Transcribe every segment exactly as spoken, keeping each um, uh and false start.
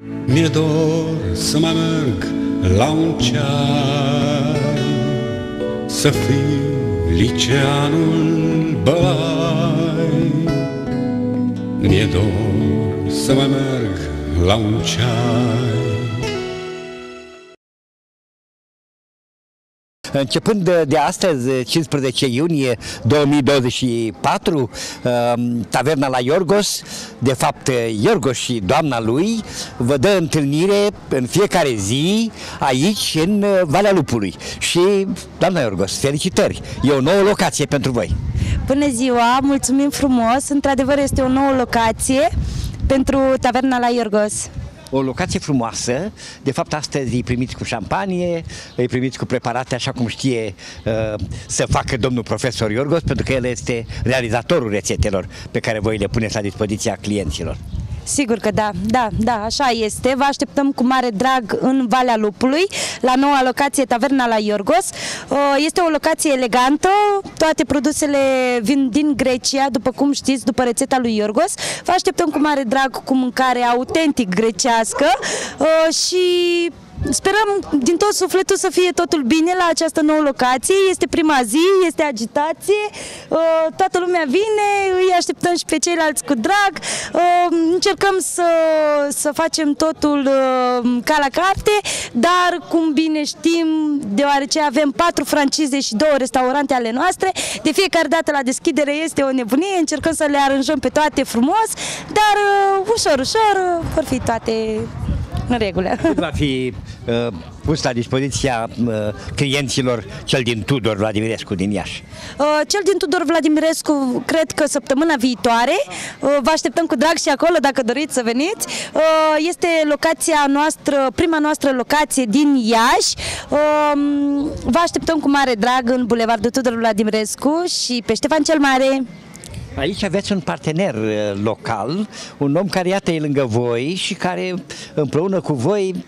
Mi-e dor să mai merg la un ceai, să fiu liceanul Bălai. Mi-e dor să mai merg la un ceai. Începând de astăzi, cincisprezece iunie două mii douăzeci și patru, taverna la Iorgos, de fapt Iorgos și doamna lui, vă dă întâlnire în fiecare zi aici, în Valea Lupului. Și, doamna Iorgos, felicitări! E o nouă locație pentru voi. Bună ziua! Mulțumim frumos! Într-adevăr este o nouă locație pentru taverna la Iorgos. O locație frumoasă, de fapt astăzi îi primiți cu șampanie, îi primiți cu preparate așa cum știe uh, să facă domnul profesor Iorgos, pentru că el este realizatorul rețetelor pe care voi le puneți la dispoziția clienților. Sigur că da, da, da, așa este. Vă așteptăm cu mare drag în Valea Lupului, la noua locație Taverna la Iorgos. Este o locație elegantă, toate produsele vin din Grecia, după cum știți, după rețeta lui Iorgos. Vă așteptăm cu mare drag cu mâncare autentic grecească și sperăm din tot sufletul să fie totul bine la această nouă locație. Este prima zi, este agitație, toată lumea vine, îi așteptăm și pe ceilalți cu drag. Încercăm să, să facem totul ca la carte, dar cum bine știm, deoarece avem patru francize și două restaurante ale noastre, de fiecare dată la deschidere este o nebunie, încercăm să le aranjăm pe toate frumos, dar ușor, ușor vor fi toate în regulă. Cât va fi uh, pus la dispoziția uh, clienților cel din Tudor Vladimirescu din Iași? Uh, cel din Tudor Vladimirescu cred că săptămâna viitoare. Uh, vă așteptăm cu drag și acolo dacă doriți să veniți. Uh, este locația noastră, prima noastră locație din Iași. Uh, vă așteptăm cu mare drag în Bulevardul Tudor Vladimirescu și pe Ștefan cel Mare. Aici aveți un partener local, un om care iată e lângă voi și care împreună cu voi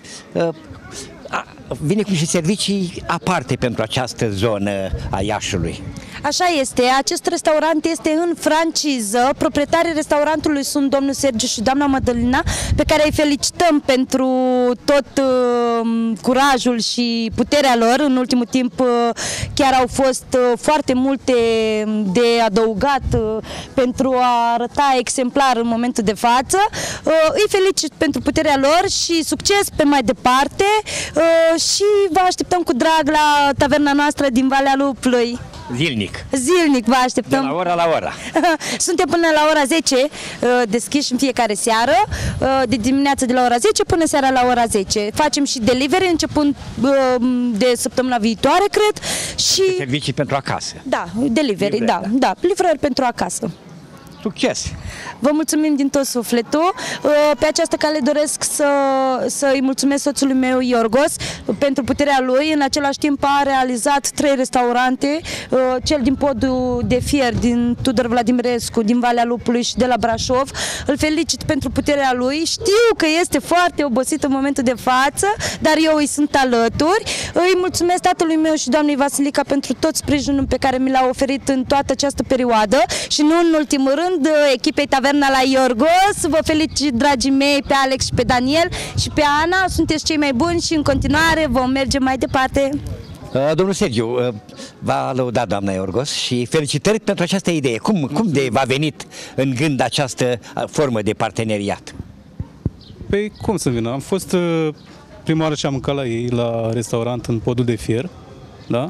vine cu niște servicii aparte pentru această zonă a Iașului. Așa este, acest restaurant este în franciză, proprietarii restaurantului sunt domnul Sergiu și doamna Mădălina, pe care îi felicităm pentru tot uh, curajul și puterea lor. În ultimul timp uh, chiar au fost uh, foarte multe de adăugat uh, pentru a arăta exemplar în momentul de față. Uh, îi felicit pentru puterea lor și succes pe mai departe uh, și vă așteptăm cu drag la taverna noastră din Valea Lupului. Zilnic. Zilnic vă așteptăm. De la ora la ora. Suntem până la ora zece deschiși în fiecare seară, de dimineață de la ora zece până seara la ora zece. Facem și delivery începând de săptămâna viitoare, cred. Și servicii pentru acasă. Da, delivery, livrări, da, da, livrări pentru acasă. Succes! Vă mulțumim din tot sufletul. Pe această cale doresc să, să îi mulțumesc soțului meu, Iorgos, pentru puterea lui. În același timp a realizat trei restaurante, cel din Podul de Fier, din Tudor Vladimirescu, din Valea Lupului și de la Brașov. Îl felicit pentru puterea lui. Știu că este foarte obosit în momentul de față, dar eu îi sunt alături. Îi mulțumesc tatălui meu și doamnei Vasilica pentru tot sprijinul pe care mi l-a oferit în toată această perioadă și nu în ultimul rând echipei Taverna la Iorgos. Vă felicit, dragii mei, pe Alex și pe Daniel și pe Ana. Sunteți cei mai buni și în continuare vom merge mai departe. Domnul Sergiu, v-a lăudat doamna Iorgos și felicitări pentru această idee. Cum, cum de v-a venit în gând această formă de parteneriat? Păi cum să vină? Am fost prima oară ce am mâncat la ei, la restaurant în Podul de Fier. Da?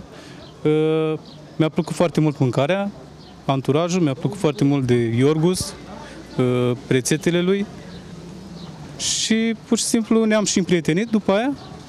Mi-a plăcut foarte mult mâncarea, anturajul, mi-a plăcut foarte mult de Iorgos, rețetele lui și pur și simplu ne-am și împrietenit după aia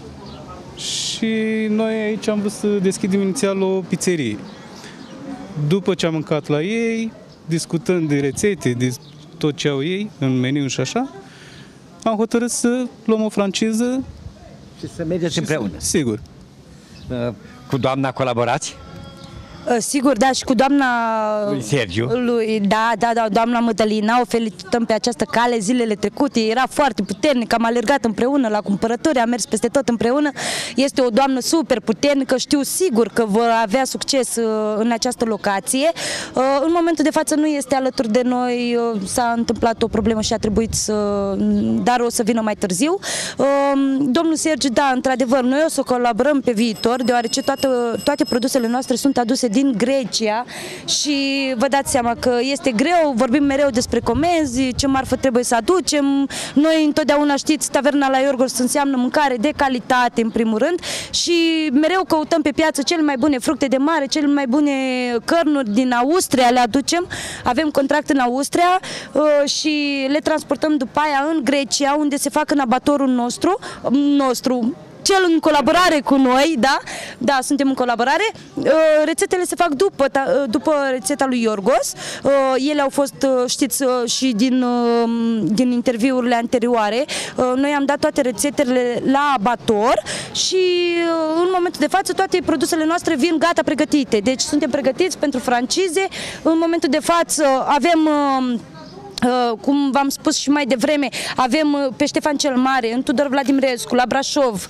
și noi aici am vrut să deschidem inițial o pizzerie. După ce am mâncat la ei, discutând de rețete, de tot ce au ei în meniu și așa, am hotărât să luăm o franciză și să mergeți și împreună. Să, sigur. Cu doamna colaborați? Sigur, da, și cu doamna lui Sergiu. Lui, da, da, da, doamna Mădălina, o felicităm pe această cale. Zilele trecute era foarte puternică, am alergat împreună la cumpărături, am mers peste tot împreună. Este o doamnă super puternică, știu sigur că vor avea succes în această locație. În momentul de față nu este alături de noi, s-a întâmplat o problemă și a trebuit să, dar o să vină mai târziu. Domnul Sergiu, da, într-adevăr, noi o să colaborăm pe viitor, deoarece toată, toate produsele noastre sunt aduse din Grecia și vă dați seama că este greu, vorbim mereu despre comenzi, ce marfă trebuie să aducem. Noi întotdeauna, știți, taverna la Iorgos înseamnă mâncare de calitate în primul rând și mereu căutăm pe piață cele mai bune fructe de mare, cele mai bune cărnuri din Austria, le aducem, avem contract în Austria și le transportăm după aia în Grecia, unde se fac în abatorul nostru, nostru cel în colaborare cu noi, da? Da, suntem în colaborare. Rețetele se fac după, după rețeta lui Iorgos. Ele au fost, știți, și din, din interviurile anterioare. Noi am dat toate rețetele la abator și în momentul de față toate produsele noastre vin gata pregătite. Deci suntem pregătiți pentru francize. În momentul de față avem... cum v-am spus și mai devreme, avem pe Ștefan cel Mare, în Tudor Vladimirescu, la Brașov,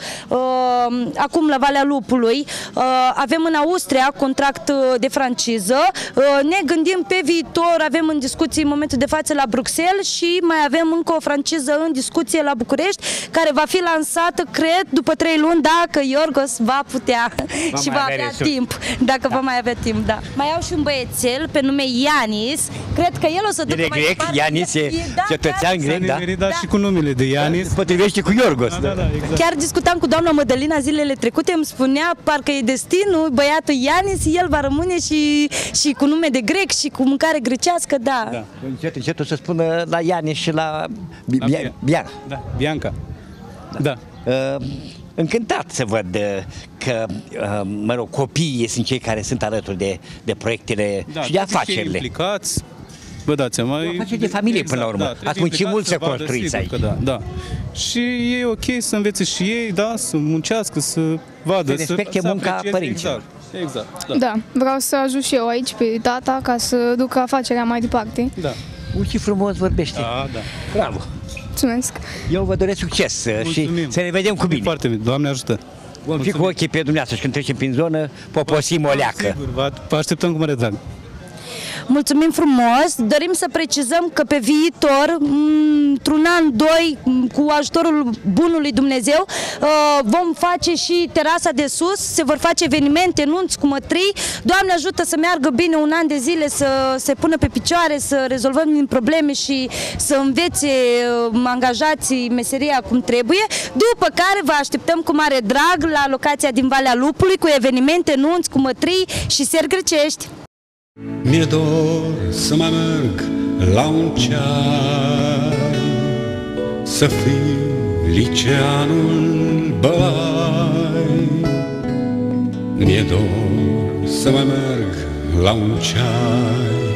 acum la Valea Lupului, avem în Austria contract de franciză, ne gândim pe viitor, avem în discuții în momentul de față la Bruxelles și mai avem încă o franciză în discuție la București, care va fi lansată, cred, după trei luni, dacă Iorgos va putea va și va avea resul. timp, dacă da. va mai avea timp, da. Mai au și un băiețel pe nume Ianis, cred că el o să ducă mai departe. Ianis e cetățean grec, da? Da, și cu numele de Ianis. Potrivește cu Iorgos. Da, da, da, exact. Chiar discutam cu doamna Mădălina zilele trecute, îmi spunea, parcă e destinul, băiatul Ianis, el va rămâne și, și cu nume de grec și cu mâncare grecească, da. da. Încet, încet o să spună la Ianis și la Bianca. Bia da, Bianca. Da. da. Uh, încântat să văd că, uh, mă rog, copiii sunt cei care sunt alături de, de proiectele da, și de afacerile. Implicați. Vă dați seama, o afacere de familie exact, până la urmă. Da, ați muncit mult să construiți aici. Da, da. Și e ok să învețe și ei, da, să muncească, să vadă, să respecte să, munca să părinților. Exact, exact, da. Da, vreau să ajut și eu aici pe tata ca să ducă afacerea mai departe. Da. Uite ce frumos vorbește. Da, da. Bravo. Mulțumesc. Eu vă doresc succes. Mulțumim. Și să ne vedem cu bine. Foarte bine. Doamne ajută. Vom fi cu ochii pe dumneavoastră și când trecem prin zonă, poposim o leacă. Sigur, vă așteptăm cu mare drag. Mulțumim frumos, dorim să precizăm că pe viitor, într-un an, doi, cu ajutorul bunului Dumnezeu, vom face și terasa de sus, se vor face evenimente, nunți cu mătrii. Doamne ajută să meargă bine un an de zile, să se pună pe picioare, să rezolvăm din probleme și să învețe angajații meseria cum trebuie, după care vă așteptăm cu mare drag la locația din Valea Lupului cu evenimente, nunți cu mătrii și seri grecești. Mi-e dor să mai merg la un ceai, să fiu liceanul Bălai. Mi-e dor să mai merg la un ceai,